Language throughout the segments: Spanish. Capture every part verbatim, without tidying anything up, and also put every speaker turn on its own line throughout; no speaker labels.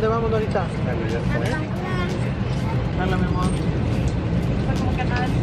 dónde vamos ahorita? Hola, mi amor.
Como que nada.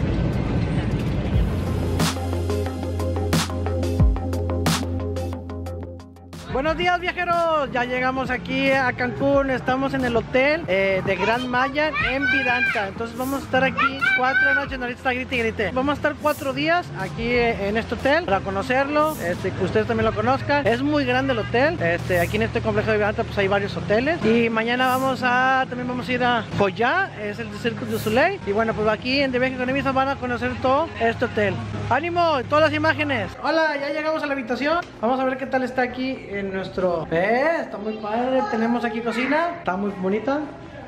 Buenos días, viajeros, ya llegamos aquí a Cancún, estamos en el hotel eh, de Grand Mayan en Vidanta. Entonces vamos a estar aquí cuatro noches, ahorita está grite y grite. Vamos a estar cuatro días aquí en este hotel para conocerlo, este, que ustedes también lo conozcan. Es muy grande el hotel, este, aquí en este complejo de Vidanta pues hay varios hoteles. Y mañana vamos a, también vamos a ir a Joya, es el de Cirque du Soleil. Y bueno, pues aquí en De Viaje con Emisa van a conocer todo este hotel. ¡Ánimo! Todas las imágenes. Hola, ya llegamos a la habitación. Vamos a ver qué tal está aquí en nuestro... ¿Eh? Está muy padre. Tenemos aquí cocina. Está muy bonita.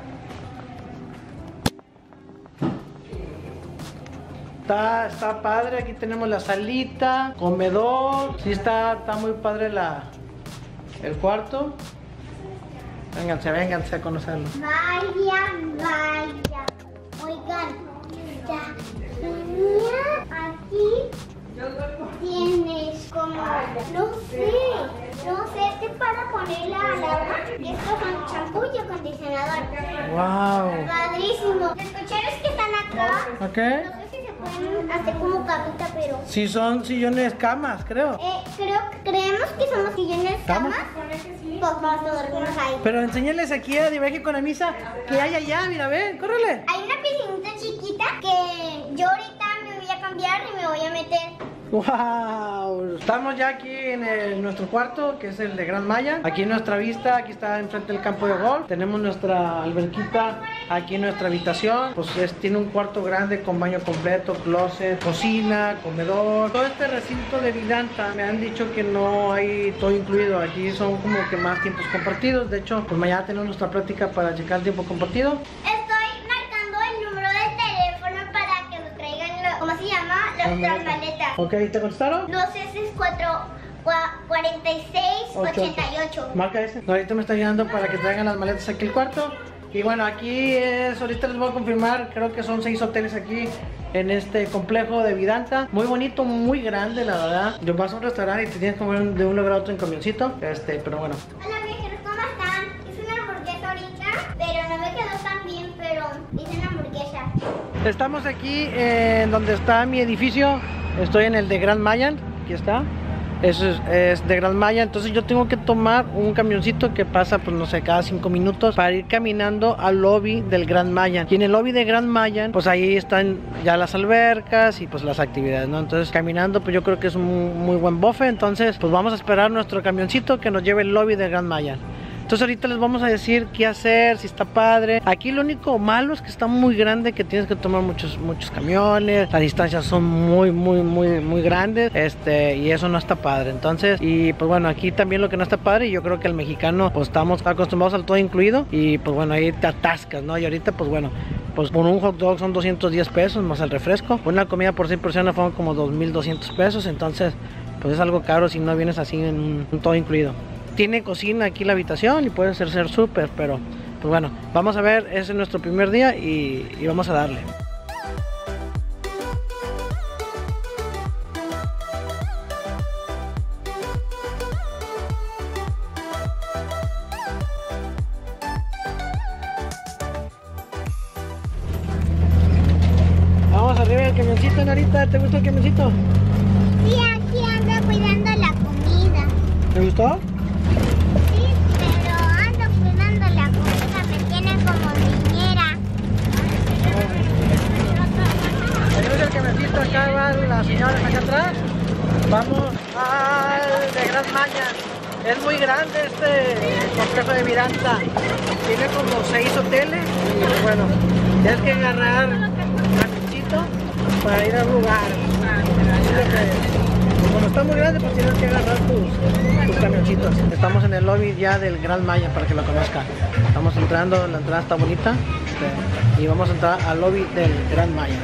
Está, está padre. Aquí tenemos la salita, comedor. Sí, está, está muy padre la, el cuarto. Vénganse, vénganse a conocerlo.
Vaya, vaya. Oigan, ya. Mira, aquí tienes como, no sé, no sé, este para ponerla al agua. Y esto con champú y acondicionador.
Wow.
Padrísimo. Los cocheros que están acá,
Ok.
no sé si se pueden hacer como camita, pero...
Sí, son sillones camas, creo.
Eh, creo, creemos que somos sillones
¿Camas?
camas. Pues vamos a dormirnos ahí.
Pero enséñales aquí a De Viaje con Emisa que hay allá, mira, ven, córrele.
Hay una piscinita chiquita que yo ahorita me voy a cambiar y me voy a meter.
Wow, estamos ya aquí en el- nuestro cuarto, que es el de Grand Maya. Aquí en nuestra vista, aquí está enfrente del campo de golf. Tenemos nuestra alberquita aquí en nuestra habitación. Pues es- tiene un cuarto grande con baño completo, closet, cocina, comedor. Todo este recinto de Vidanta me han dicho que no hay todo incluido. Aquí son como que más tiempos compartidos. De hecho, pues mañana tenemos nuestra práctica para checar el tiempo compartido.
Estoy marcando el número de teléfono para que nos traigan, lo- ¿cómo se llama? Las maletas.
Ok, ¿te contestaron?
Los S es cuatro, cuarenta y seis, ochenta y ocho.
Marca ese. No, ahorita me está ayudando para que traigan las maletas aquí al cuarto. Y bueno, aquí es, ahorita les voy a confirmar, creo que son seis hoteles aquí en este complejo de Vidanta. Muy bonito, muy grande, la verdad. Yo vas a un restaurante y te tienes que mover de un lugar a otro en camioncito. Este, pero bueno.
Hola viajeros, ¿cómo están? Hice una hamburguesa ahorita, pero no me quedó tan bien, pero hice una hamburguesa.
Estamos aquí en donde está mi edificio. Estoy en el de Grand Mayan. Aquí está. Eso es, es de Grand Maya. Entonces yo tengo que tomar un camioncito que pasa, pues no sé, cada cinco minutos para ir caminando al lobby del Grand Mayan. Y en el lobby de Grand Mayan, pues ahí están ya las albercas y pues las actividades, ¿no? Entonces caminando, pues yo creo que es un muy buen buffet. Entonces pues vamos a esperar nuestro camioncito que nos lleve al lobby del Grand Mayan. Entonces ahorita les vamos a decir qué hacer, si está padre. Aquí lo único malo es que está muy grande, que tienes que tomar muchos muchos camiones. Las distancias son muy, muy, muy, muy grandes. Este, y eso no está padre. Entonces, y pues bueno, aquí también lo que no está padre, y yo creo que el mexicano, pues estamos acostumbrados al todo incluido. Y pues bueno, ahí te atascas, ¿no? Y ahorita, pues bueno, pues por un hot dog son doscientos diez pesos más el refresco. Una comida por seis personas fueron como dos mil doscientos pesos. Entonces, pues es algo caro si no vienes así en un, un todo incluido. Tiene cocina aquí la habitación y puede ser, ser súper, pero pues bueno, vamos a ver, ese es nuestro primer día y, y vamos a darle. Vamos arriba del camioncito, Narita, ¿te gusta el camioncito?
Sí, aquí ando cuidando la comida.
¿Te gustó?
Sí, pero ando cuidando la comida, me tienen como niñera.
Tenemos el camioncito, acá van las señoras acá atrás. Vamos al de Grand Mayan. Es muy grande este complejo de Vidanta. Tiene como seis hoteles y bueno, tienes que agarrar camioncito para ir al lugar. Así es lo que, como está muy grande, pues tienes que agarrar tus, tus camioncitos. Estamos en el lobby ya del Grand Mayan para que lo conozcan. Estamos entrando, la entrada está bonita este, y vamos a entrar al lobby del Grand Mayan.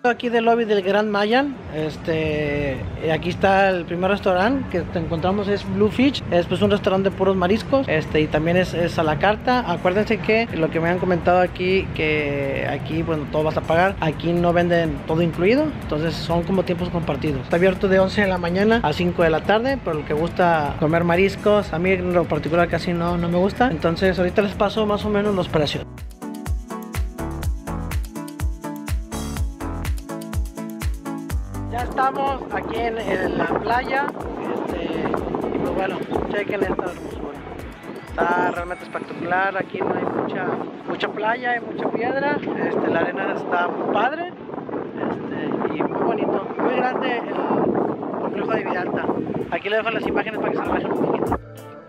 Aquí del lobby del Grand Mayan, este, aquí está el primer restaurante que te encontramos, es Blue Fish, es pues un restaurante de puros mariscos, este, y también es, es a la carta. Acuérdense que lo que me han comentado aquí, que aquí, bueno, todo vas a pagar, aquí no venden todo incluido, entonces son como tiempos compartidos. Está abierto de once de la mañana a cinco de la tarde, pero el que gusta comer mariscos, a mí en lo particular casi no, no me gusta, entonces ahorita les paso más o menos los precios. Ya estamos aquí en, en la playa, este, y pues bueno, chequen esta hermosura. Está realmente espectacular, aquí no hay mucha, mucha playa, hay mucha piedra, este, la arena está muy padre, este, y muy bonito, muy grande el complejo de Vidanta. Aquí les dejo las imágenes para que se relajen un poquito.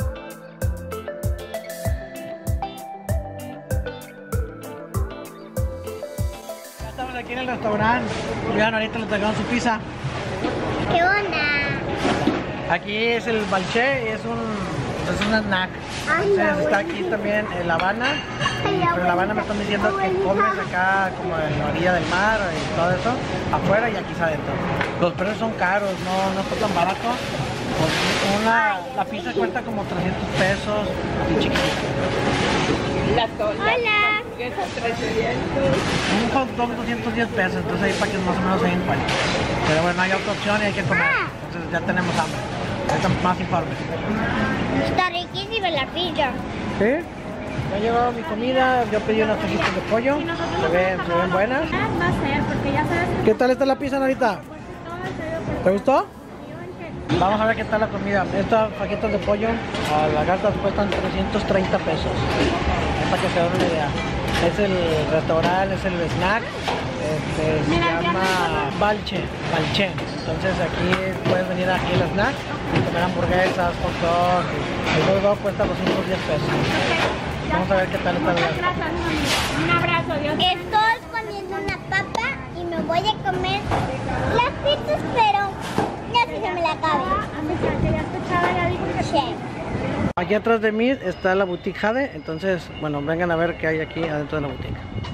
Aquí en el restaurante, vean, ahorita les traigan su pizza.
¿Qué onda?
Aquí es el balché, es un, es un snack.
Ay,
Entonces está aquí también en La Habana, y, pero en La Habana me están diciendo que comes acá como en la orilla del mar y todo eso, afuera y aquí adentro. Los precios son caros, no, no está tan barato. Pues una, la pizza cuesta como trescientos pesos y chiquitita.
La tola.
Hola.
Que son trescientos.
Un hot dog doscientos diez pesos, entonces ahí para que más o menos se den cuenta. Pero bueno, hay otra opción y hay que comer. Entonces ya tenemos hambre. Ahorita más informes.
Está riquísima la pizza.
¿Sí? Me ha llegado mi comida, yo pedí unas fajitas de pollo. Se ven, se ven buenas.
Va a ser, porque ya sabes
¿Qué tal está la pizza, Norita? ¿Te gustó? Vamos a ver qué tal la comida. Estas fajitas de pollo a las gartas cuestan trescientos treinta pesos. Es para que se den una idea. Es el restaurante, es el snack. Este, se llama Balche, Balche. Entonces aquí puedes venir aquí al snack y comer hamburguesas, hot dog. El hot dog cuesta doscientos diez pesos. Vamos a ver qué tal está la
gracias, un abrazo, Dios.
Estoy comiendo una papa y me voy a comer las pizzas, pero ya que se me la acabe.
Ya escuchaba, ya dijo que
Sí.
Aquí atrás de mí está la boutique Jade, entonces, bueno, vengan a ver qué hay aquí adentro de la boutique.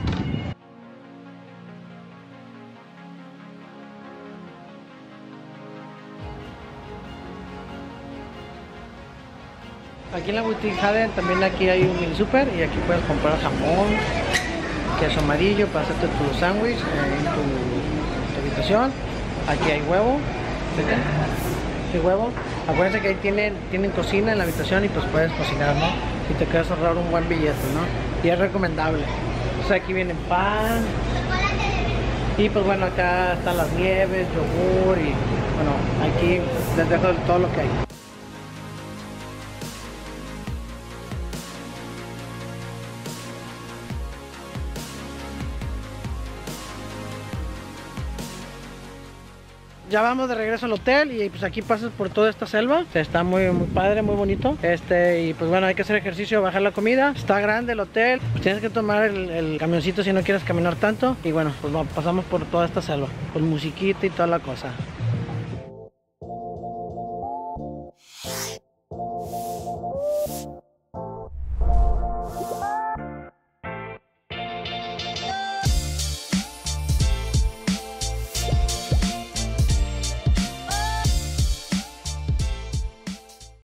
Aquí en la boutique Jade también aquí hay un mini super y aquí puedes comprar jamón, queso amarillo para hacerte tu sándwich eh, en tu, tu habitación. Aquí hay huevo, ¿ven? Aquí hay huevo. Acuérdense que ahí tienen, tienen cocina en la habitación y pues puedes cocinar, ¿no? Y te quedas ahorrar un buen billete, ¿no? Y es recomendable. Entonces aquí viene pan. Y pues bueno, acá están las nieves, yogur y bueno, aquí les dejo todo lo que hay. Ya vamos de regreso al hotel y pues aquí pasas por toda esta selva. Está muy, muy padre, muy bonito. Este, y pues bueno, hay que hacer ejercicio, bajar la comida. Está grande el hotel. Pues tienes que tomar el, el camioncito si no quieres caminar tanto. Y bueno, pues bueno, pasamos por toda esta selva. Con musiquita y toda la cosa.